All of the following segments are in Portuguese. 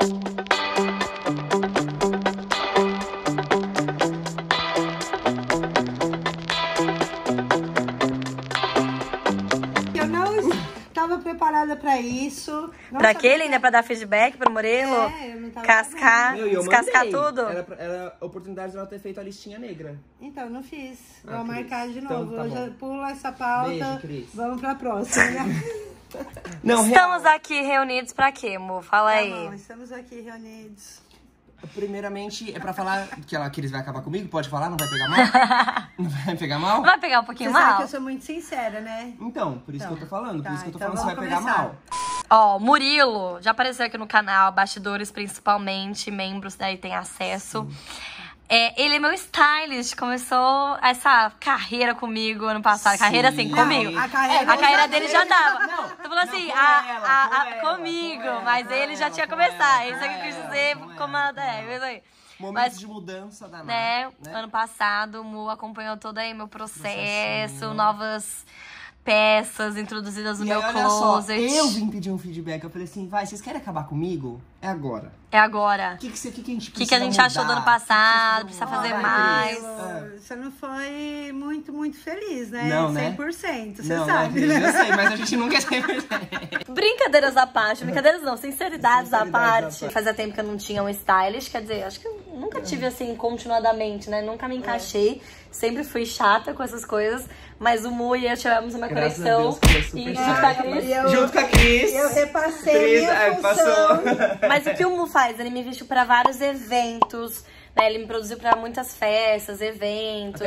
Preparada pra isso. Pra quê, Linda? Pra dar feedback pro Murilo? É, eu não tava cascar, descascar tudo? Era a oportunidade de ela ter feito a listinha negra. Então, não fiz. Vou Cris, marcar de então novo. tá Eu bom. já pulo essa pauta. Beijo, Cris. Vamos pra próxima. Não, Estamos real. aqui reunidos pra quê, amor? Fala Tá aí. bom, estamos aqui reunidos. Primeiramente, é pra falar que eles vai acabar comigo? Pode falar? Não vai pegar mal? Não vai pegar mal? Vai pegar um pouquinho Você sabe mal? que eu sou muito sincera, né? Então, por isso que eu tô falando. Tá, Por isso que eu tô então falando que você vai vamos pegar começar. mal. Ó, Murilo já apareceu aqui no canal, bastidores principalmente, membros daí tem acesso. Ele é meu stylist, começou essa carreira comigo ano passado. Sim. Carreira assim, Não, comigo. a carreira A carreira dele já dava. Não, Tô falando assim, com ela, comigo, com ela, mas com ele já ela, tinha com começado. ela, Isso é que eu quis com dizer, ela, com comanda, ela. isso aí. Momentos Mas, de mudança da né, né? ano passado, o Mu acompanhou todo aí meu processo, novas peças introduzidas no E meu aí, olha só, closet. eu vim pedir um feedback. Eu falei assim, vocês querem acabar comigo? É agora. É agora. O que a gente O que a gente achou do ano passado? Precisa fazer mais. Você não foi muito feliz, né? Não, né? 100%, você Não, sabe, Cris, né? eu sei, mas a gente nunca é 100%. Brincadeiras à parte, brincadeiras não, sinceridades à Sinceridades parte. à parte. Fazia tempo que eu não tinha um stylist, quer dizer, acho que eu nunca tive assim continuadamente, né? Nunca me encaixei, sempre fui chata com essas coisas, mas o Mu e eu tivemos uma Graças a conexão. Deus, que deu E super junto com a certo. Cris. Junto com a Cris. Eu repassei a minha função. Passou. Mas o que o Mu faz? Ele me vestiu pra vários eventos, né? Ele me produziu pra muitas festas, eventos.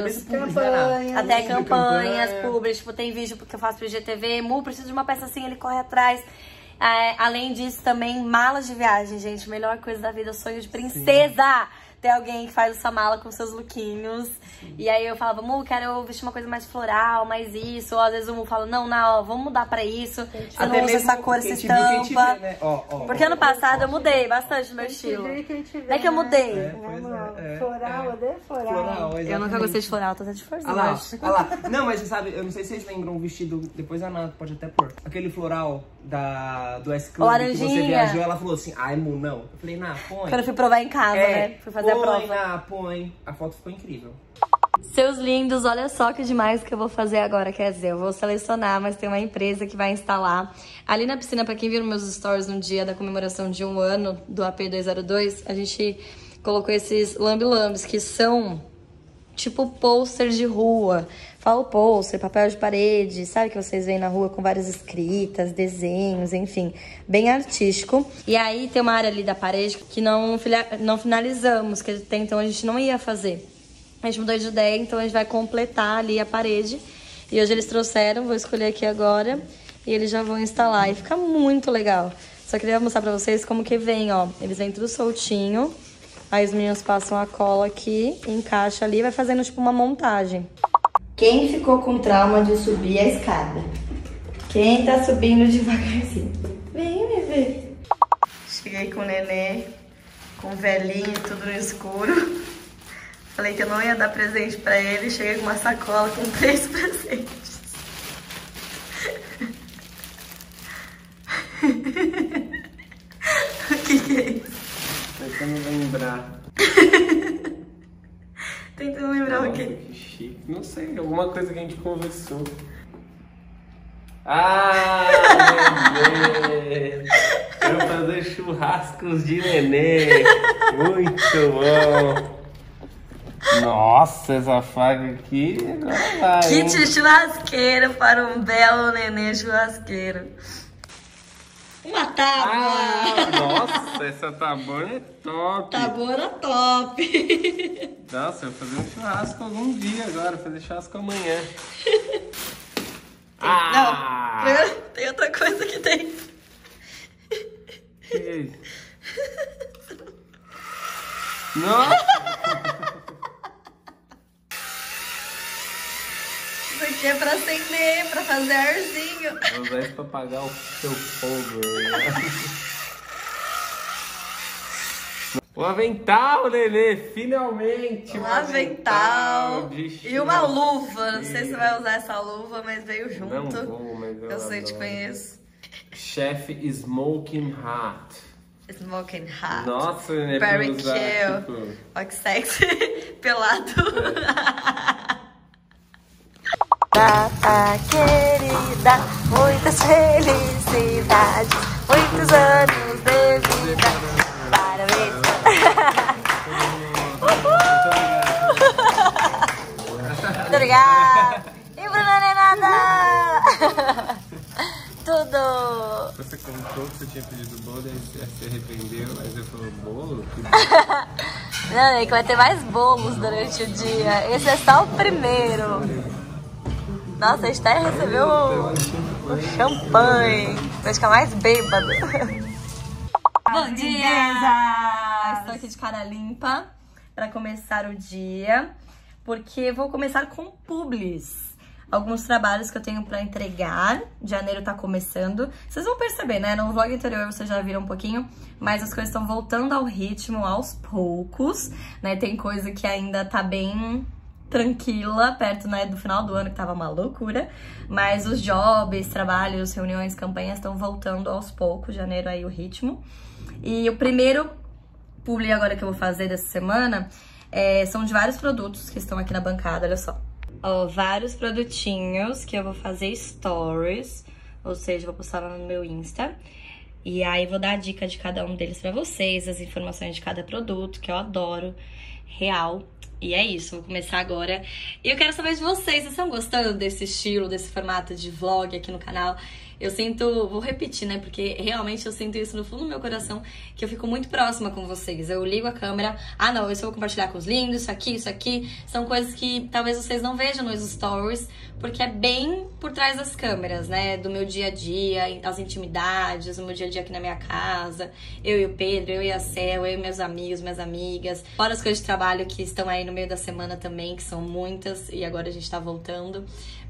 Até campanhas públicas, tipo, tem vídeo que eu faço pro IGTV, Mu, preciso de uma peça assim, ele corre atrás. Além disso, também malas de viagem, gente. Melhor coisa da vida, sonho de princesa. Ter alguém que faz essa mala com seus lookinhos. E aí eu falava, Mu, quero vestir uma coisa mais floral, mais isso. Ou às vezes o Mu fala, não, vamos mudar pra isso. Você não usa essa cor, essa estampa. Né? Porque ano passado eu mudei bastante meu estilo. Não é que eu mudei. Floral, odeio floral. Eu nunca gostei de floral, tô até de florzinha. Olha lá. Não, mas você sabe, eu não sei se vocês lembram o vestido, depois a Ana pode até pôr. Aquele floral do S-Club que você viajou, ela falou assim, ai, Mu, não. Eu falei, põe. Quando eu fui provar em casa, né? Fui fazer a prova. Põe. A foto ficou incrível. Seus lindos, olha só que demais que eu vou fazer agora. Quer dizer, eu vou selecionar, mas tem uma empresa que vai instalar. Ali na piscina, pra quem viu meus stories no dia da comemoração de 1 ano do AP 202, a gente colocou esses lambe-lambes, que são tipo pôster de rua. Falo pôster, papel de parede, sabe que vocês veem na rua com várias escritas, desenhos, enfim, bem artístico. E aí tem uma área ali da parede que não finalizamos, que até então a gente não ia fazer. A gente mudou de ideia, então a gente vai completar ali a parede. E hoje eles trouxeram, vou escolher aqui agora, e eles já vão instalar. E fica muito legal. Só queria mostrar pra vocês como que vem, ó. Eles vêm tudo soltinho. Aí os meninos passam a cola aqui, encaixa ali, vai fazendo tipo uma montagem. Quem ficou com trauma de subir a escada? Quem tá subindo devagarzinho? Vem, bebê. Cheguei com o nenê, com o velhinho, tudo no escuro. Falei que eu não ia dar presente pra ele. Cheguei com uma sacola com 3 presentes. O que é isso? Tentando lembrar. Tentando lembrar o quê? Que chique. Não sei, alguma coisa que a gente conversou. Ah, nenê! Quero fazer churrascos de nenê. Muito bom. Nossa, essa faca aqui agora vai. Kit churrasqueiro para um belo nenê churrasqueiro. Uma tábua! Nossa, essa tábua é top! Tábua top! Nossa, eu vou fazer um churrasco algum dia agora, fazer churrasco amanhã. Não, tem outra coisa que tem. Que é isso? Nossa! Isso aqui é pra acender, pra fazer arzinho. Vou usar isso pra apagar o seu fogo. Um avental, Nenê, finalmente! Um avental de e uma luva. Não sei se você vai usar essa luva, mas veio junto. Não vou, mas eu sei, te adoro. conheço. Chef Smoking Hot. Smoking hot. Nossa, né? Very Pra usar, cute. tipo... Olha que sexy. Pelado. Querida, muitas felicidades, muitos anos de vida. Parabéns. Muito obrigada. E Bruna Nenada. Tudo. Você contou que você tinha pedido bolo e se arrependeu, mas eu falei, bolo? Não, é que vai ter mais bolos durante o dia. Esse é só o primeiro. Nossa, a Esther recebeu o champanhe. Vai ficar mais bêbado. Bom dia! Estou aqui de cara limpa para começar o dia, porque vou começar com publis. Alguns trabalhos que eu tenho para entregar. Janeiro tá começando. Vocês vão perceber, né? No vlog anterior vocês já viram um pouquinho, mas as coisas estão voltando ao ritmo aos poucos, né? Tem coisa que ainda tá bem tranquila, perto, né, do final do ano, que tava uma loucura. Mas os jobs, trabalhos, reuniões, campanhas estão voltando aos poucos. Janeiro aí o ritmo. E o primeiro publi agora que eu vou fazer dessa semana são de vários produtos que estão aqui na bancada, olha só. Ó, vários produtinhos que eu vou fazer stories, ou seja, vou postar lá no meu Insta. E aí vou dar a dica de cada um deles pra vocês, as informações de cada produto, que eu adoro, real. E é isso, vou começar agora. E eu quero saber de vocês estão gostando desse estilo, desse formato de vlog aqui no canal? Eu sinto, vou repetir, né, porque realmente eu sinto isso no fundo do meu coração, que eu fico muito próxima com vocês. Eu ligo a câmera, ah não, isso eu vou compartilhar com os lindos, isso aqui. São coisas que talvez vocês não vejam nos stories, porque é bem por trás das câmeras, né, do meu dia a dia, as intimidades, o meu dia a dia aqui na minha casa, eu e o Pedro, eu e a Cel, eu e meus amigos, minhas amigas, fora as coisas de trabalho que estão aí no meio da semana também, que são muitas, e agora a gente tá voltando.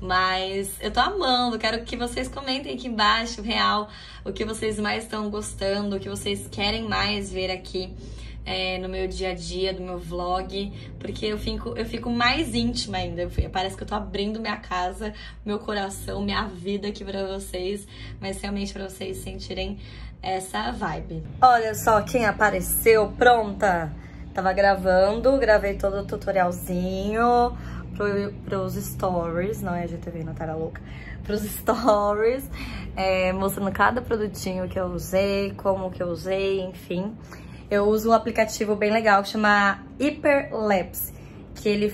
Mas eu tô amando, quero que vocês comentem aqui embaixo, real, o que vocês mais estão gostando, o que vocês querem mais ver aqui no meu dia a dia, do meu vlog, porque eu fico mais íntima ainda, parece que eu tô abrindo minha casa, meu coração, minha vida aqui pra vocês, mas realmente pra vocês sentirem essa vibe. Olha só quem apareceu, pronta! Tava gravei todo o tutorialzinho pros stories, não é GTV, Natália louca, pros stories, mostrando cada produtinho que eu usei, como que eu usei, enfim. Eu uso um aplicativo bem legal que chama Hyperlapse, que ele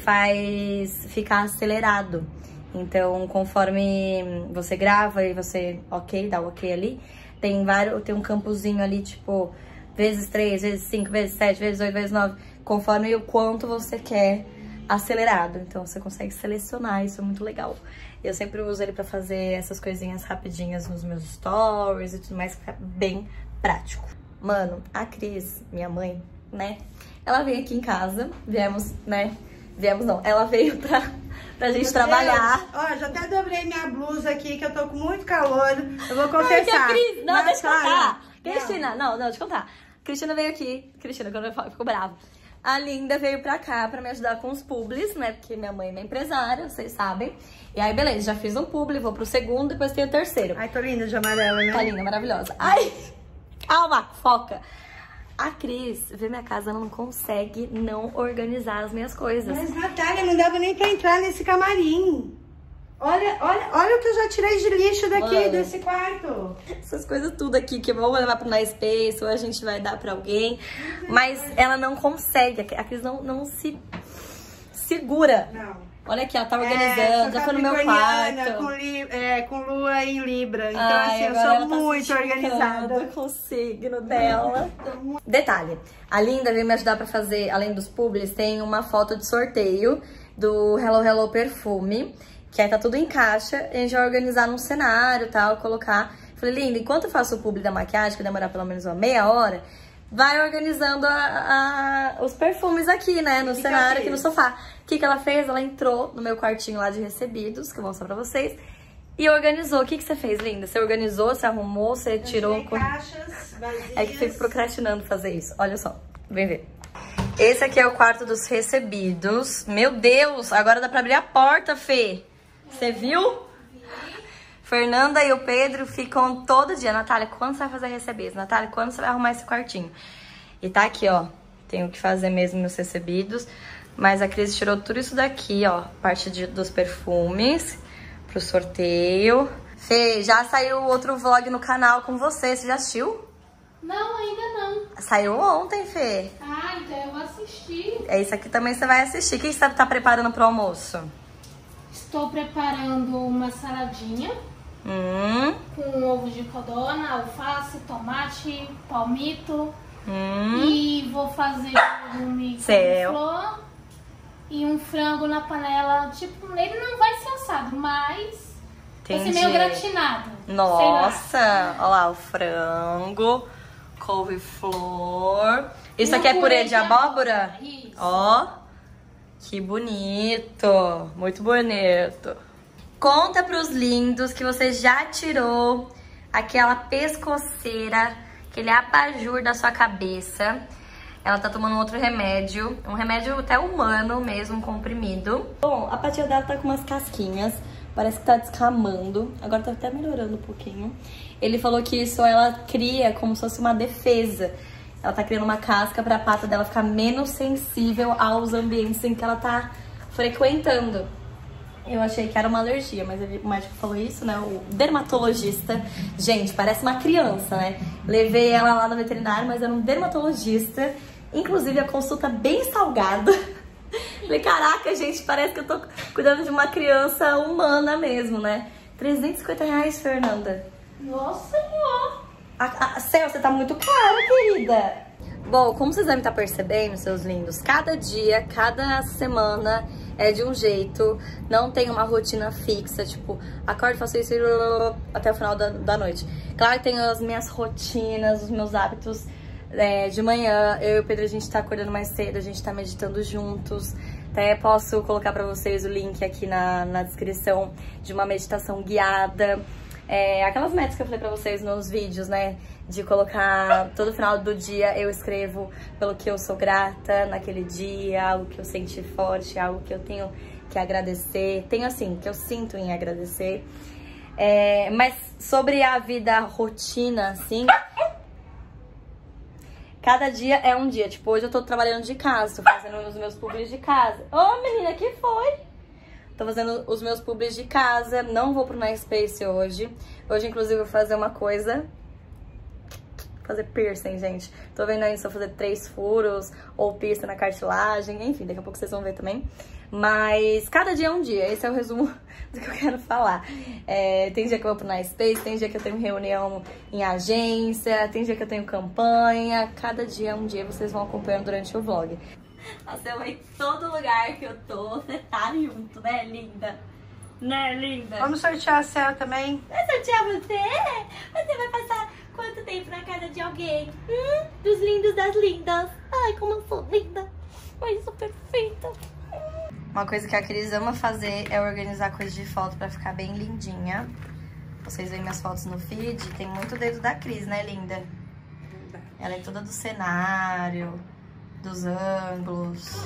faz ficar acelerado. Então, conforme você grava e você dá o ok ali, tem um campozinho ali, tipo, vezes 3, vezes 5, vezes 7, vezes 8, vezes 9, conforme o quanto você quer acelerado. Então você consegue selecionar, isso é muito legal. Eu sempre uso ele pra fazer essas coisinhas rapidinhas nos meus stories e tudo mais, que fica bem prático. Mano, a Cris, minha mãe, né, ela veio aqui em casa, ela veio pra gente trabalhar. Ó, já até dobrei minha blusa aqui, que eu tô com muito calor, eu vou confessar. Cris, não, deixa eu contar. Cristina, não, deixa eu contar. Cristina veio aqui, quando eu falo, ficou brava. A Linda veio pra cá pra me ajudar com os publis, né? Porque minha mãe é minha empresária, vocês sabem. E aí, beleza, já fiz um publi, vou pro segundo, depois tem o terceiro. Ai, tô linda de amarelo, né? Tá linda, maravilhosa. Ai, calma, foca. A Cris vê minha casa, ela não consegue não organizar as minhas coisas. Mas, Natália, não dava nem pra entrar nesse camarim. Olha o que eu já tirei de lixo daqui, mano, desse quarto. Essas coisas tudo aqui que eu vou levar pro MySpace ou a gente vai dar pra alguém. Mas ela não consegue, a Cris não se segura. Não. Olha aqui, ela tá organizando, já foi no meu quarto. Com lua em Libra. Então, assim, eu sou muito organizada. Com o signo dela. Detalhe, a Linda veio me ajudar pra fazer, além dos publis, tem uma foto de sorteio do Hello Hello Perfume. Que aí tá tudo em caixa, a gente vai organizar num cenário e tal, colocar. Falei, Linda, enquanto eu faço o publi da maquiagem, que vai demorar pelo menos uma meia hora, vai organizando os perfumes aqui, né, no cenário, aqui no sofá. O que ela fez? Ela entrou no meu quartinho lá de recebidos, que eu vou mostrar pra vocês, e organizou. O que você fez, Linda? Você organizou, você arrumou, você tirou... caixas vazias. É que fico procrastinando fazer isso. Olha só, vem ver. Esse aqui é o quarto dos recebidos. Meu Deus, agora dá pra abrir a porta, Fê. Você viu? Fernanda e o Pedro ficam todo dia. Natália, quando você vai fazer recebidos? Natália, quando você vai arrumar esse quartinho? E tá aqui, ó. Tenho que fazer mesmo meus recebidos. Mas a Cris tirou tudo isso daqui, ó. Parte dos perfumes pro sorteio. Fê, já saiu outro vlog no canal com você. Você já assistiu? Não, ainda não. Saiu ontem, Fê. Ah, então eu vou assistir. É isso aqui também você vai assistir. O que você tá preparando pro almoço? Estou preparando uma saladinha. Com ovo de codorna, alface, tomate, palmito. E vou fazer um couve-flor e um frango na panela. Tipo, ele não vai ser assado, mas vai ser meio gratinado. Nossa, olha lá o frango, couve-flor. Isso aqui é purê de abóbora? Isso. Ó, que bonito, muito bonito. Conta pros lindos que você já tirou aquela pescoceira, aquele abajur da sua cabeça. Ela tá tomando um outro remédio, um remédio até humano mesmo, um comprimido. Bom, a patinha dela tá com umas casquinhas, parece que tá descamando, agora tá até melhorando um pouquinho. Ele falou que isso ela cria como se fosse uma defesa. Ela tá criando uma casca pra pata dela ficar menos sensível aos ambientes em que ela tá frequentando. Eu achei que era uma alergia, mas o médico falou isso, né? O dermatologista. Gente, parece uma criança, né? Levei ela lá no veterinário, mas era um dermatologista. Inclusive, a consulta bem salgada. Falei, caraca, gente, parece que eu tô cuidando de uma criança humana mesmo, né? R$350, Fernanda. Nossa Senhora! Céu, você tá muito cara, querida. Bom, como vocês devem estar percebendo, seus lindos, cada dia, cada semana é de um jeito, não tem uma rotina fixa, tipo, acordo, faço isso até o final da noite. Claro que tem as minhas rotinas, os meus hábitos de manhã. Eu e o Pedro, a gente tá acordando mais cedo, a gente tá meditando juntos. Até posso colocar pra vocês o link aqui na descrição de uma meditação guiada. Aquelas metas que eu falei pra vocês nos vídeos, né? De colocar todo final do dia eu escrevo pelo que eu sou grata naquele dia, algo que eu senti forte, algo que eu tenho que agradecer. Tenho assim, que eu sinto em agradecer. Mas sobre a vida rotina, assim, cada dia é um dia. Tipo, hoje eu tô trabalhando de casa, tô fazendo os meus publis de casa. Ô, menina, que foi? Tô fazendo os meus publis de casa, não vou pro MySpace hoje. Hoje, inclusive, eu vou fazer uma coisa... Fazer piercing, gente. Tô vendo aí se eu fazer 3 furos ou piercing na cartilagem. Enfim, daqui a pouco vocês vão ver também. Mas cada dia é um dia. Esse é o resumo do que eu quero falar. Tem dia que eu vou pro MySpace, tem dia que eu tenho reunião em agência, tem dia que eu tenho campanha. Cada dia é um dia, vocês vão acompanhando durante o vlog. Nossa, eu em todo lugar que eu tô, você tá junto, né, linda? Né, linda? Vamos sortear a Céu também? Vai sortear você? Você vai passar quanto tempo na casa de alguém? Dos lindos das lindas. Ai, como eu sou linda. Ai, sou perfeita. Uma coisa que a Cris ama fazer é organizar coisas de foto pra ficar bem lindinha. Vocês veem minhas fotos no feed, tem muito dedo da Cris, né, linda? Ela é toda do cenário, dos ângulos.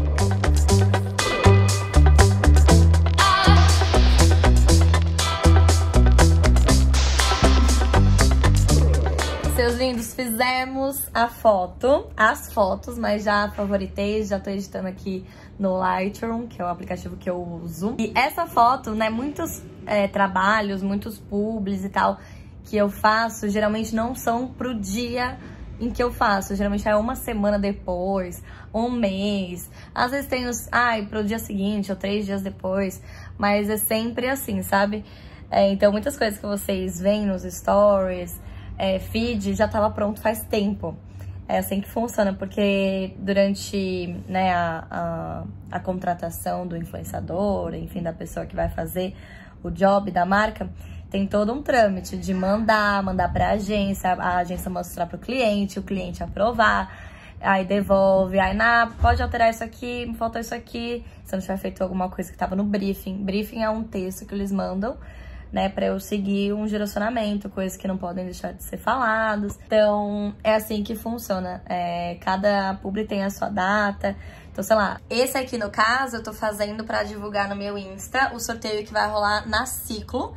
Seus lindos, fizemos as fotos, mas já favoritei, já tô editando aqui no Lightroom, que é o aplicativo que eu uso. E essa foto, né, muitos trabalhos, muitos publis e tal que eu faço, geralmente não são pro dia em que eu faço. Geralmente é uma semana depois, um mês. Às vezes tem pro dia seguinte ou 3 dias depois, mas é sempre assim, sabe? Então muitas coisas que vocês veem nos stories, feed, já tava pronto faz tempo. É assim que funciona, porque durante, né, a contratação do influenciador, enfim, da pessoa que vai fazer o job da marca, tem todo um trâmite de mandar pra agência, a agência mostrar pro cliente, o cliente aprovar, aí devolve, aí pode alterar isso aqui, me faltou isso aqui, se não tiver feito alguma coisa que tava no briefing. Briefing é um texto que eles mandam, né, pra eu seguir um direcionamento, coisas que não podem deixar de ser faladas. Então, é assim que funciona. Cada publi tem a sua data. Então, sei lá, esse aqui, no caso, eu tô fazendo pra divulgar no meu Insta o sorteio que vai rolar na Ciclo,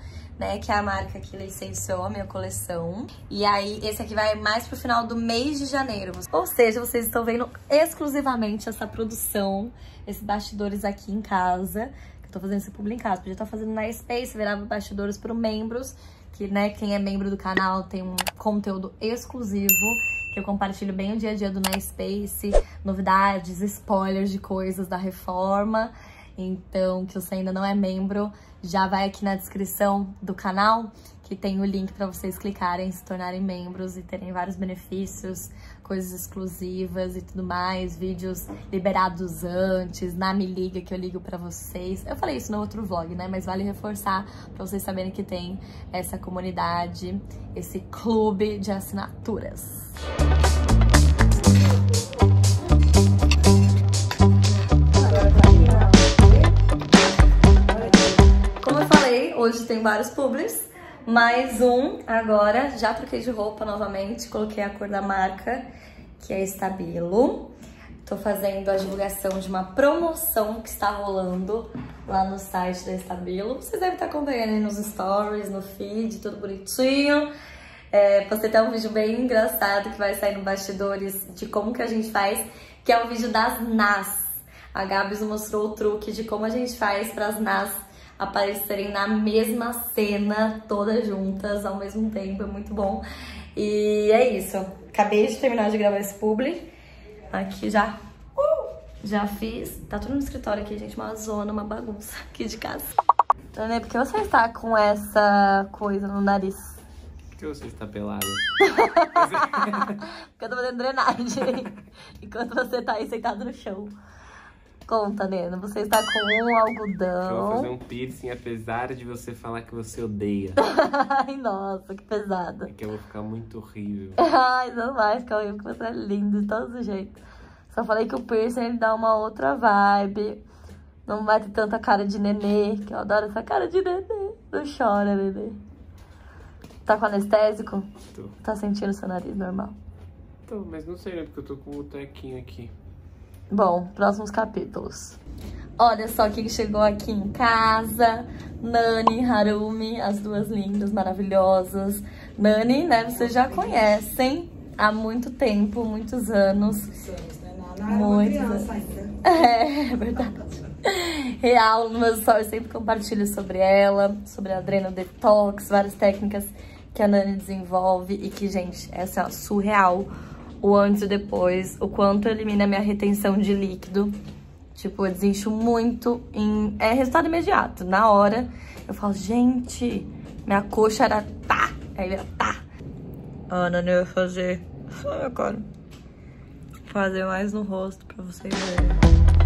né? Que é a marca que licenciou a minha coleção. E aí, esse aqui vai mais pro final do mês de janeiro. Ou seja, vocês estão vendo exclusivamente essa produção, esses bastidores aqui em casa. Que eu tô fazendo esse publi em casa. Podia estar fazendo na Space, virava bastidores para membros. Que, né, quem é membro do canal tem um conteúdo exclusivo. Que eu compartilho bem o dia a dia do NaSpace. Novidades, spoilers de coisas da reforma. Então, que você ainda não é membro, já vai aqui na descrição do canal, que tem o link para vocês clicarem, se tornarem membros e terem vários benefícios, coisas exclusivas e tudo mais, vídeos liberados antes, na Me Liga, que eu ligo para vocês. Eu falei isso no outro vlog, né? Mas vale reforçar para vocês saberem que tem essa comunidade, esse clube de assinaturas. Hoje tem vários publis, mais um agora, já troquei de roupa novamente, coloquei a cor da marca, que é Stabilo. Tô fazendo a divulgação de uma promoção que está rolando lá no site da Stabilo. Vocês devem estar acompanhando aí nos stories, no feed, tudo bonitinho. Postei até um vídeo bem engraçado que vai sair no bastidores de como que a gente faz, que é o vídeo das NAS. A Gabs mostrou o truque de como a gente faz para as NAS aparecerem na mesma cena, todas juntas, ao mesmo tempo, é muito bom. E é isso, acabei de terminar de gravar esse publi, aqui já fiz, tá tudo no escritório aqui, gente, uma zona, uma bagunça aqui de casa. Dani, por que você está com essa coisa no nariz? Por que você está pelada? Porque eu tô fazendo drenagem, enquanto você tá aí sentado no chão. Conta, Nena, você está com um algodão. Eu vou fazer um piercing, apesar de você falar que você odeia. Ai, nossa, que pesada. É que eu vou ficar muito horrível. Ai, não vai ficar horrível, porque você é lindo de todos os jeitos. Só falei que o piercing, ele dá uma outra vibe. Não vai ter tanta cara de nenê, que eu adoro essa cara de nenê. Não chora, nenê. Tá com anestésico? Tô. Tá sentindo seu nariz normal? Tô, mas não sei, né? Porque eu tô com o tequinho aqui. Bom, próximos capítulos. Olha só quem chegou aqui em casa. Nani, Harumi, as duas lindas, maravilhosas. Nani, né, vocês já conhecem há muito tempo, muitos anos. Muitos anos ainda. É verdade. Real, nos meus stories sempre compartilho sobre ela, sobre a Adreno Detox, várias técnicas que a Nani desenvolve e que, gente, essa é surreal. O antes e depois, o quanto elimina a minha retenção de líquido. Tipo, eu desincho muito em... É resultado imediato. Na hora, eu falo, gente, minha coxa era tá. Aí ele tá. A Nani vai fazer... Só agora. Fazer mais no rosto pra vocês verem.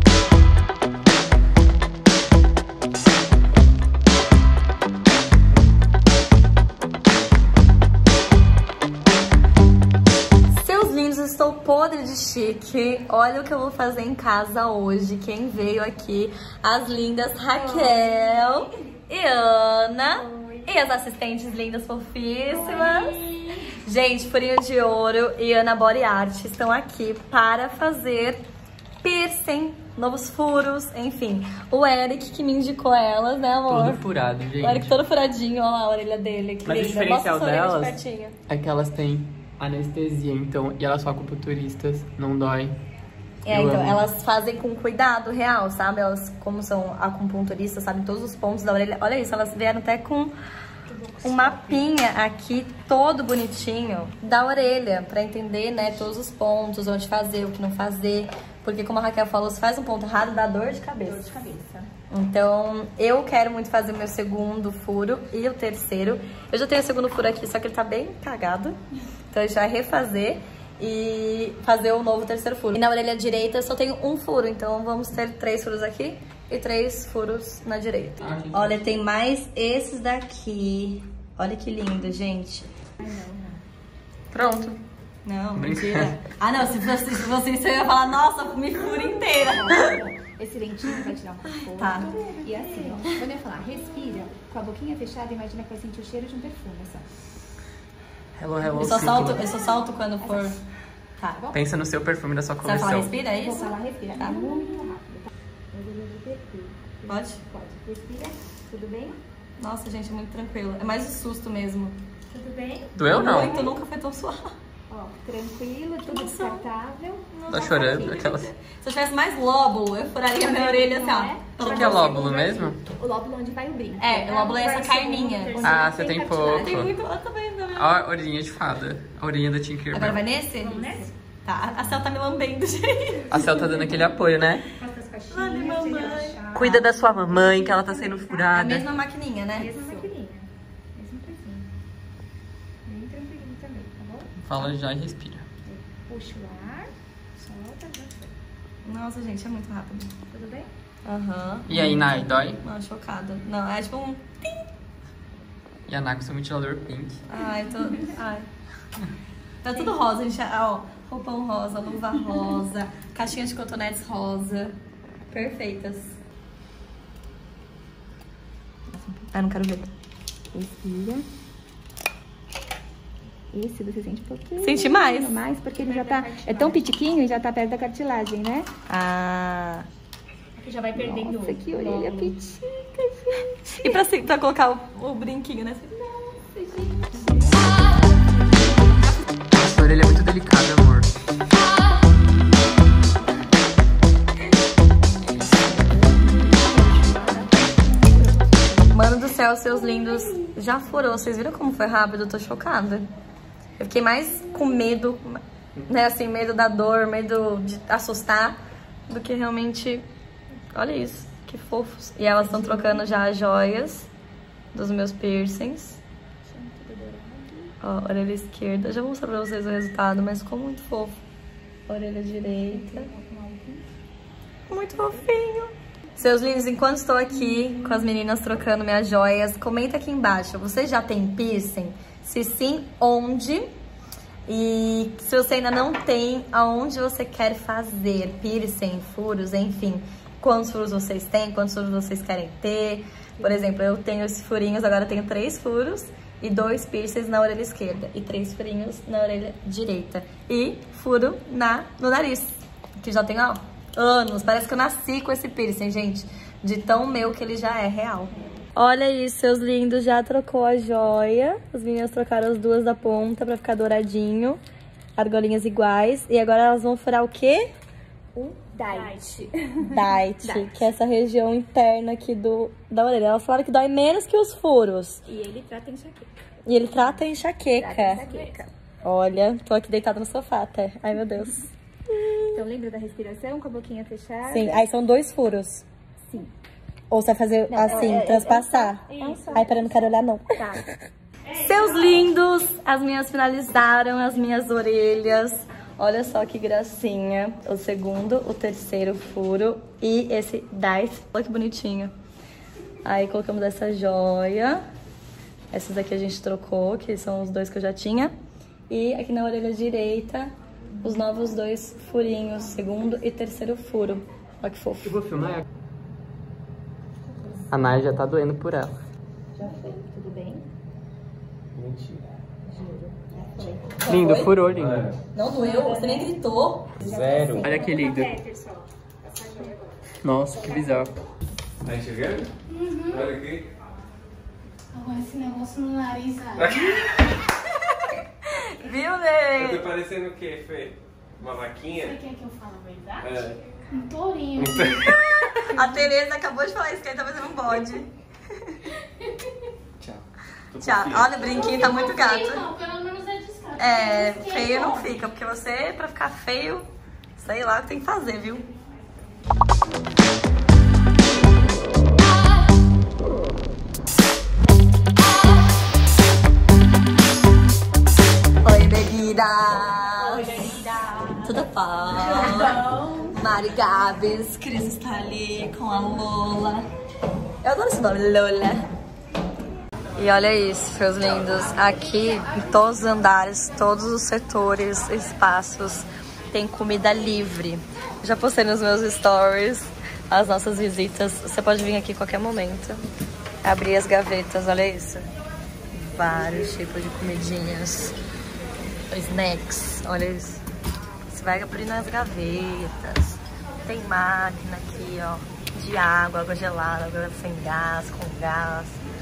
Estou podre de chique. Olha o que eu vou fazer em casa hoje. Quem veio aqui? As lindas Raquel e Ana. Oi. E as assistentes lindas, fofíssimas. Oi. Gente, Furinho de Ouro e Ana Body Art estão aqui para fazer piercing, novos furos, enfim. O Eric que me indicou elas, né, amor? Todo furado, gente. O Eric todo furadinho, olha lá a orelha dele. Que Mas linda. o diferencial delas de é que elas têm anestesia, então, e elas são acupunturistas, não dói. Então, elas fazem com cuidado real, sabe? Elas, como são acupunturistas, sabem todos os pontos da orelha. Olha isso, elas vieram até com um mapinha aqui, todo bonitinho, da orelha, pra entender, né, todos os pontos, onde fazer, o que não fazer. Porque, como a Raquel falou, se faz um ponto errado, dá dor de cabeça. Dor de cabeça. Então, eu quero muito fazer o meu segundo furo e o terceiro. Eu já tenho o segundo furo aqui, só que ele tá bem cagado. Então, a gente vai refazer e fazer o novo terceiro furo. E na orelha direita eu só tenho um furo, então vamos ter 3 furos aqui e 3 furos na direita. Olha, tem mais esses daqui. Olha que lindo, gente. Ai, não. Pronto. Não, mentira. Ah, não, se você eu ia falar, nossa, me fura inteira. Esse lentinho vai tirar um conforto. Tá. E assim, ó, quando eu falar respira, com a boquinha fechada, imagina que vai sentir o cheiro de um perfume, só. Hello, hello. Eu só salto quando for... Tá. Pensa no seu perfume da sua Você vai coleção. falar respira, é Vou isso? falar respira, tá muito rápido, tá? Pode? Pode. Respira, tudo bem? Nossa, gente, é muito tranquilo. É mais o susto mesmo. Tudo bem? Doeu não? Muito, nunca foi tão suave. Ó, tranquilo, tudo descartável. Tá chorando? Aquelas... Se eu tivesse mais lóbulo, eu furaria minha orelha assim, ó. O que é lóbulo mesmo? O lóbulo onde vai o brinco. É, o lóbulo é essa carninha. Ah, você tem pouco. Tem muito, eu também, né? Ó, a orelhinha de fada. A orelhinha da Tinkerbell. Agora vai nesse? Vamos nesse? Tá, a Cel tá me lambendo, gente. A Cel tá dando aquele apoio, né? Faça as caixinhas, Olha, mamãe. relaxar. Cuida da sua mamãe, que ela tá sendo A furada. mesma maquininha, né? Mesma maquininha. Mesmo pezinho. Bem tranquilinho também, tá bom? Fala já e respira. Puxa o ar, solta, já foi. Nossa, gente, é muito rápido. Tudo bem? Aham. E aí, Nai, dói? Não, chocada. Não, é tipo um... E a Nai com seu ventilador pink. Ai, tô... Ai. Tá tudo rosa, gente. Ó, roupão rosa, luva rosa, caixinha de cotonetes rosa. Perfeitas. Ai, não quero ver. Respira. Esse você sente um pouquinho. Senti mais. Mais, porque ele já tá... É tão pitiquinho e já tá perto da cartilagem, né? Ah. Aqui já vai perdendo. Nossa, que orelha pitica, gente. E pra colocar o brinquinho, né? Nossa, gente. Essa orelha é muito delicada, amor. Mano do céu, seus lindos, já furou. Vocês viram como foi rápido? Eu tô chocada. Eu fiquei mais com medo, né? Assim, medo da dor, medo de assustar, do que realmente... Olha isso, que fofos. E elas estão trocando já as joias dos meus piercings. Ó, orelha esquerda. Já vou mostrar pra vocês o resultado, mas ficou muito fofo. Orelha direita. Muito fofinho. Seus lindos, enquanto estou aqui com as meninas trocando minhas joias, comenta aqui embaixo. Você já tem piercing? Se sim, onde? E se você ainda não tem, aonde você quer fazer piercing, furos, enfim. Quantos furos vocês têm? Quantos furos vocês querem ter? Por exemplo, eu tenho esses furinhos, agora eu tenho 3 furos e 2 piercings na orelha esquerda. E 3 furinhos na orelha direita. E furo no nariz, que já tem, ó, anos. Parece que eu nasci com esse piercing, gente. De tão meu que ele já é real. Olha isso, seus lindos. Já trocou a joia. As meninas trocaram as duas da ponta pra ficar douradinho. Argolinhas iguais. E agora elas vão furar o quê? Um Dite. Dite, que é essa região interna aqui da orelha. Elas falaram que dói menos que os furos. E ele trata enxaqueca. E ele trata a enxaqueca. Olha, tô aqui deitada no sofá até. Ai, meu Deus. Então lembra da respiração com a boquinha fechada? Sim, aí são 2 furos. Sim. Ou você vai fazer assim, transpassar? Ai, peraí, não quero olhar não. Tá. Seus lindos, as minhas finalizaram, as minhas orelhas. Olha só que gracinha. O segundo, o terceiro furo e esse dice. Olha que bonitinho. Aí colocamos essa joia. Essas daqui a gente trocou, que são os 2 que eu já tinha. E aqui na orelha direita, os novos 2 furinhos, segundo e terceiro furo. Olha que fofo. Eu vou filmar. A Nai já tá doendo por ela. Já foi, tudo bem? Mentira. Lindo, furou, lindo. Não doeu? Você nem gritou? Zero. Olha que lindo. Nossa, que bizarro. Tá enxergando? Olha aqui. Agora esse negócio no nariz, Viu, Eu Ney? tô parecendo o quê, Fê? Uma vaquinha? Você quer que eu fale a verdade? É. Um tourinho. A Tereza acabou de falar isso, que ele tá fazendo um bode. Tchau. Tchau. Olha, o brinquinho tá muito gato. Não, pelo menos é discreto. É, Mas feio não bom. fica, porque você, pra ficar feio, sei lá o que tem que fazer, viu? Oi, bebida! Oi, bebida! Tudo bom? Mari Gabs, Cris está ali com a Lola. Eu adoro esse nome, Lola. E olha isso, meus lindos. Aqui, em todos os andares, todos os setores, espaços, tem comida livre. Já postei nos meus stories as nossas visitas. Você pode vir aqui a qualquer momento. Abrir as gavetas, olha isso. Vários tipos de comidinhas. Snacks, olha isso. Você vai abrir nas gavetas. Tem máquina aqui, ó, de água, água gelada, água sem gás, com gás.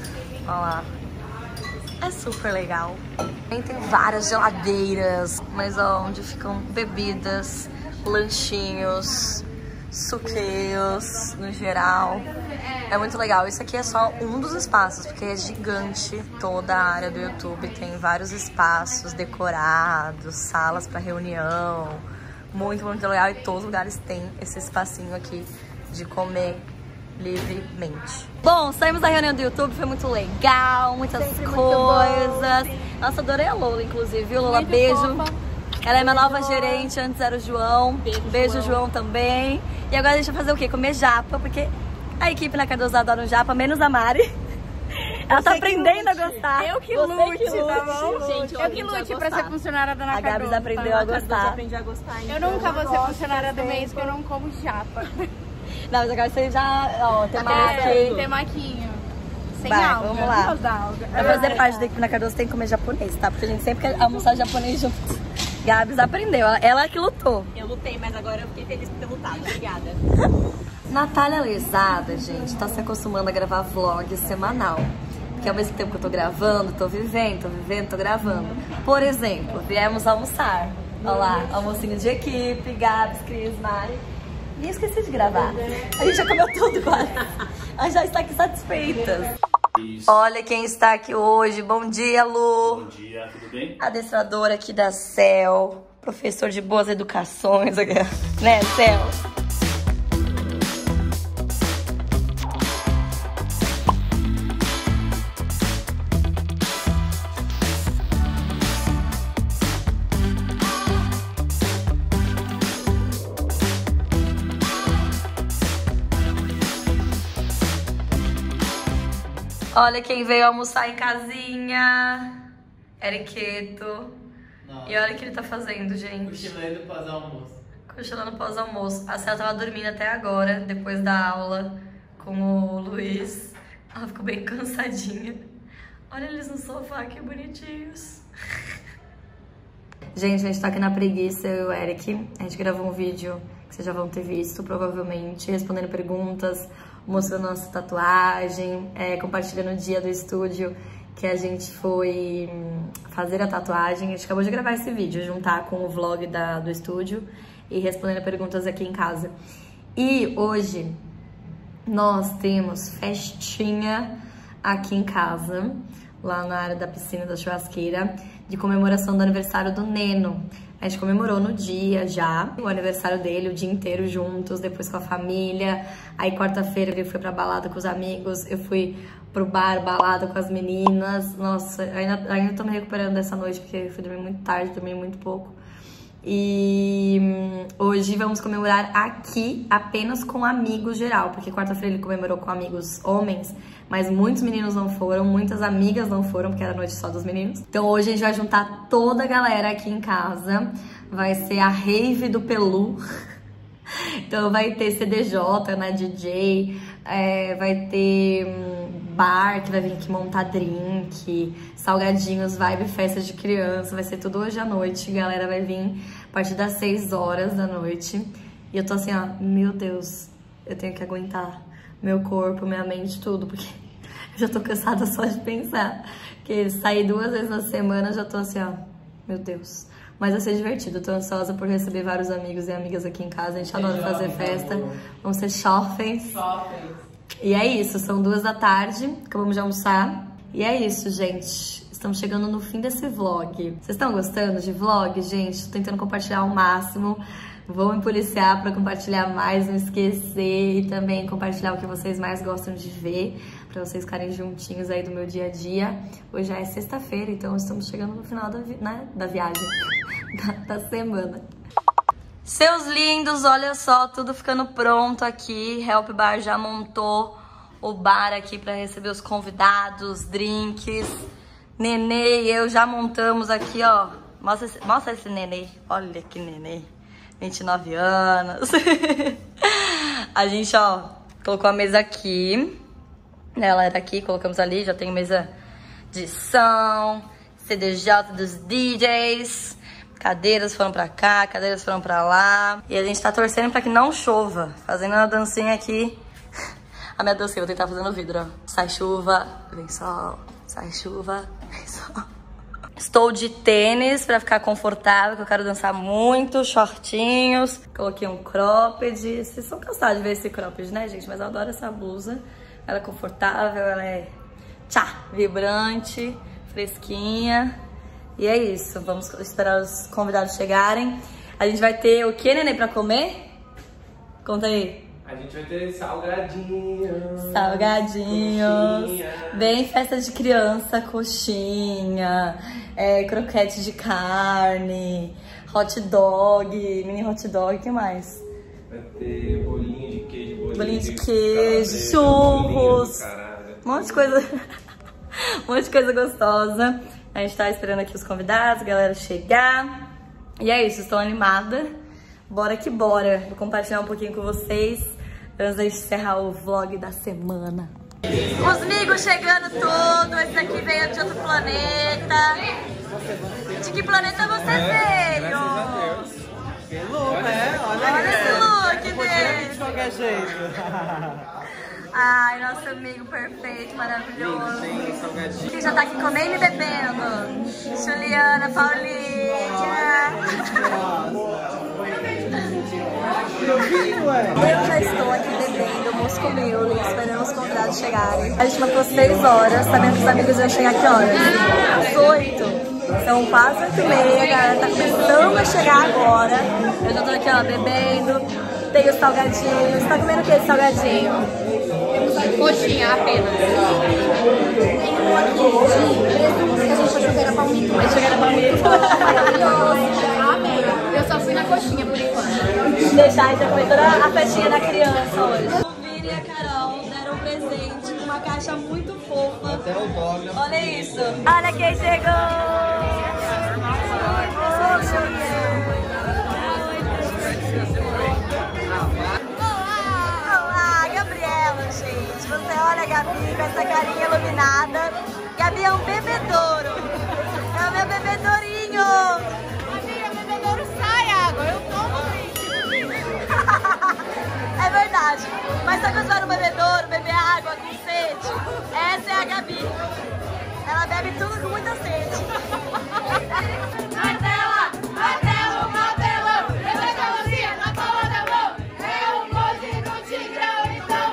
Olha lá. É super legal. Tem várias geladeiras, mas ó, onde ficam bebidas, lanchinhos, suqueiros, no geral. É muito legal. Isso aqui é só um dos espaços, porque é gigante. Toda a área do YouTube tem vários espaços decorados, salas para reunião. Muito, muito legal. E todos os lugares têm esse espacinho aqui de comer livremente. Bom, saímos da reunião do YouTube, foi muito legal, muitas coisas. Nossa, adorei a Lola, inclusive, viu, Lola? Beijo. Fofa. Ela é minha nova gerente, antes era o João. Beijo, João também. E agora a gente vai fazer o quê? Comer japa, porque a equipe na Cardoso adora um japa, menos a Mari. Ela tá aprendendo a gostar. Eu que lute, tá bom? Gente, eu que lute pra ser funcionária da Ana Cardoso. A Gabs aprendeu a gostar. Eu nunca vou ser funcionária do mês, porque eu não como japa. Não, mas agora você já, ó, temaquinho. Sem vai, alga. Vamos lá. Alga. Pra fazer parte da equipe na Cardoso tem que comer japonês, tá? Porque a gente sempre quer almoçar japonês junto. Gabs aprendeu, ela que lutou. Eu lutei, mas agora eu fiquei feliz por ter lutado. Obrigada. Natália Lesada, gente, tá se acostumando a gravar vlog semanal. Porque ao mesmo tempo que eu tô gravando, tô vivendo, tô gravando. Por exemplo, viemos almoçar. Olha lá, almocinho de equipe, Gabs, Cris, Mari. E esqueci de gravar. A gente já comeu tudo quase. A gente já está aqui satisfeita. Isso. Olha quem está aqui hoje. Bom dia, Lu. Bom dia, tudo bem? Adestradora aqui da CEL. Professor de boas educações. Né, CEL? Olha quem veio almoçar em casinha. Eriqueto. Nossa. E olha o que ele tá fazendo, gente. Cochilando pós-almoço. Cochilando pós-almoço. A Célia tava dormindo até agora, depois da aula com o Luiz. Ela ficou bem cansadinha. Olha eles no sofá, que bonitinhos. Gente, a gente tá aqui na preguiça, eu e o Eric. A gente gravou um vídeo que vocês já vão ter visto, provavelmente, respondendo perguntas, mostrando nossa tatuagem, compartilhando o dia do estúdio que a gente foi fazer a tatuagem. A gente acabou de gravar esse vídeo, juntar com o vlog do estúdio e respondendo perguntas aqui em casa. E hoje nós temos festinha aqui em casa, lá na área da piscina da churrasqueira, de comemoração do aniversário do Neno. A gente comemorou no dia já, o aniversário dele, o dia inteiro juntos, depois com a família. Aí quarta-feira ele foi pra balada com os amigos, eu fui pro bar, balada com as meninas. Nossa, ainda tô me recuperando dessa noite, porque eu fui dormir muito tarde, dormi muito pouco. E hoje vamos comemorar aqui apenas com amigos geral, porque quarta-feira ele comemorou com amigos homens, mas muitos meninos não foram, muitas amigas não foram, porque era noite só dos meninos. Então hoje a gente vai juntar toda a galera aqui em casa, vai ser a rave do Pelu. Então vai ter CDJ, né, DJ, vai ter bar que vai vir aqui montar drink, salgadinhos, vibe, festa de criança, vai ser tudo hoje à noite. A galera vai vir a partir das 6 horas da noite. E eu tô assim, ó, meu Deus, eu tenho que aguentar meu corpo, minha mente, tudo, porque eu já tô cansada só de pensar. Porque sair 2 vezes na semana, já tô assim, ó, meu Deus. Mas vai ser divertido, eu tô ansiosa por receber vários amigos e amigas aqui em casa. A gente adora fazer festa, vamos ser shoppings. E é isso, são 2 da tarde, acabamos de almoçar. E é isso, gente. Estamos chegando no fim desse vlog. Vocês estão gostando de vlog, gente? Tô tentando compartilhar ao máximo. Vou me policiar para compartilhar mais, não esquecer. E também compartilhar o que vocês mais gostam de ver, para vocês ficarem juntinhos aí do meu dia a dia. Hoje já é sexta-feira, então estamos chegando no final da viagem, da semana. Seus lindos, olha só, tudo ficando pronto aqui. Help Bar já montou o bar aqui para receber os convidados, drinks. Nenê e eu já montamos aqui, ó. Mostra esse nenê. Olha que nenê. 29 anos. A gente, ó, colocou a mesa aqui. Ela era aqui, colocamos ali. Já tem mesa de som, CDJ dos DJs. Cadeiras foram pra cá, cadeiras foram pra lá. E a gente tá torcendo pra que não chova. Fazendo uma dancinha aqui a minha dancinha. Vou tentar fazer no vidro, ó. Sai chuva, vem sol. Sai chuva, vem sol. Estou de tênis pra ficar confortável, que eu quero dançar muito. Shortinhos. Coloquei um cropped. Vocês são cansados de ver esse cropped, né, gente? Mas eu adoro essa blusa. Ela é confortável, ela é vibrante, fresquinha. E é isso. Vamos esperar os convidados chegarem. A gente vai ter o que, neném, pra comer? Conta aí. A gente vai ter salgadinhos. Salgadinhos. Coxinha. Bem festa de criança, coxinha, croquete de carne, hot dog, mini hot dog, o que mais? Vai ter bolinho de queijo, Bolinho de queijo, churros, um monte de coisa, um monte de coisa gostosa. A gente tá esperando aqui os convidados, a galera chegar. E é isso, estou animada. Bora que bora. Vou compartilhar um pouquinho com vocês antes de encerrar o vlog da semana. Os amigos chegando tudo. Esse aqui veio de outro planeta. De que planeta você veio? Graças a Deus. Que look, né? Olha esse look dele. De qualquer jeito. Ai, nosso amigo perfeito, maravilhoso. Tem salgadinho. Quem já tá aqui comendo e bebendo? Juliana, Paulinha. Eu já estou aqui bebendo Moscow Mule, esperando os convidados chegarem. A gente marcou 6 horas, sabendo que os amigos iam chegar que horas? Às 8. São quase 8h30, a galera tá começando a chegar agora. Eu já tô aqui, ó, bebendo. Tem os salgadinhos. Você tá comendo o que de salgadinho? Coxinha apenas. Vai chegar na palmito. Amei. Eu só fui na coxinha por enquanto. Deixar já foi toda a festinha da criança hoje. O Vini e a Carol deram um presente, uma caixa muito fofa. Até o dog. Olha isso. Olha quem chegou. Olá, Gabriela, gente. Você olha a Gabi com essa carinha iluminada. Gabi é um bebedouro. É o meu bebedorinho. Amiga, bebedouro sai água. Eu tomo isso. É verdade. Mas se você vai no bebedouro, beber água com sede, essa é a Gabi. Ela bebe tudo com muita sede. Martela, martelo, martelão. Eu sou a mãozinha na palma da mão. É um monte no tigrão, então...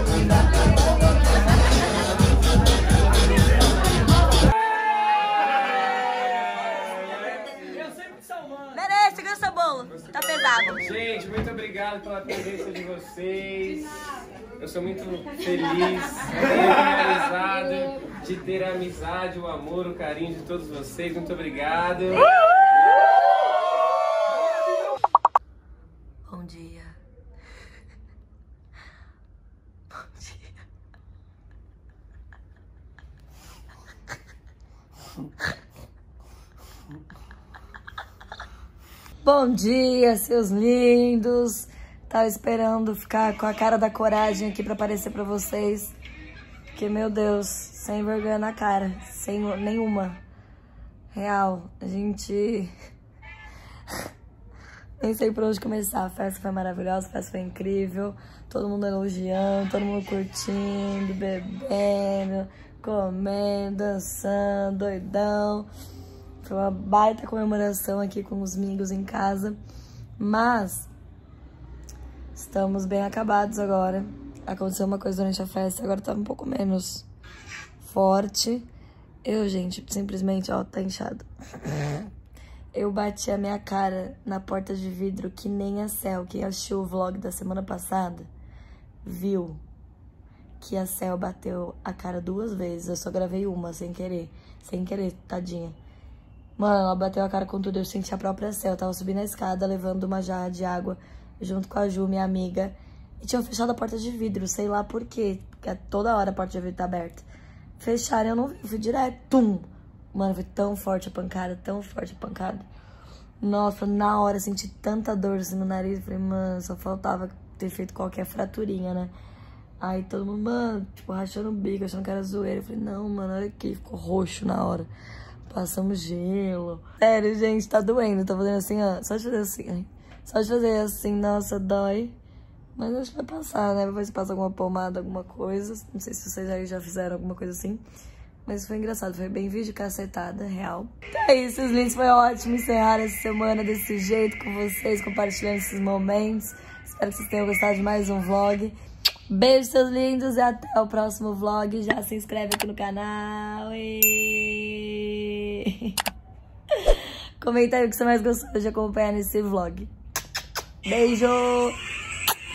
Merece, segura seu bolo. Tá pesado. Gente, muito obrigado pela presença de vocês. Eu sou muito feliz, muito realizado de ter a amizade, o amor, o carinho de todos vocês. Muito obrigado. Bom dia. Bom dia. Bom dia, seus lindos. Tava esperando ficar com a cara da coragem aqui pra aparecer pra vocês. Porque, meu Deus, sem vergonha na cara. Sem nenhuma. Real. A gente... Nem sei por onde começar. A festa foi maravilhosa, a festa foi incrível. Todo mundo elogiando, todo mundo curtindo, bebendo, comendo, dançando, doidão. Foi uma baita comemoração aqui com os amigos em casa. Mas estamos bem acabados agora. Aconteceu uma coisa durante a festa, agora tá um pouco menos forte. Eu, gente, simplesmente, ó, tá inchado. Eu bati a minha cara na porta de vidro que nem a Cel. Quem assistiu o vlog da semana passada viu que a Cel bateu a cara 2 vezes. Eu só gravei uma, sem querer. Sem querer, tadinha. Mano, ela bateu a cara com tudo. Eu senti a própria Cel. Eu tava subindo a escada, levando uma jarra de água junto com a Ju, minha amiga. E tinham fechado a porta de vidro. Sei lá por quê. Porque toda hora a porta de vidro tá aberta. Fecharam, eu não vi. Eu fui direto. Tum! Mano, foi tão forte a pancada, tão forte a pancada. Nossa, na hora eu senti tanta dor assim no nariz. Falei, mano, só faltava ter feito qualquer fraturinha, né? Aí todo mundo, mano, tipo, rachando o bico, achando que era zoeira. Eu falei, não, mano, olha aqui, ficou roxo na hora. Passamos gelo. Sério, gente, tá doendo. Tô fazendo assim, ó. Só de fazer assim, ó. Só de fazer assim, nossa, dói. Mas acho que vai passar, né? Vou ver se passa alguma pomada, alguma coisa. Não sei se vocês aí já fizeram alguma coisa assim. Mas foi engraçado, foi bem vídeo cacetada, real. Então é isso, os lindos. Foi ótimo encerrar essa semana desse jeito com vocês, compartilhando esses momentos. Espero que vocês tenham gostado de mais um vlog. Beijo, seus lindos, e até o próximo vlog. Já se inscreve aqui no canal. Comenta aí o que você mais gostou de acompanhar nesse vlog. Beijo!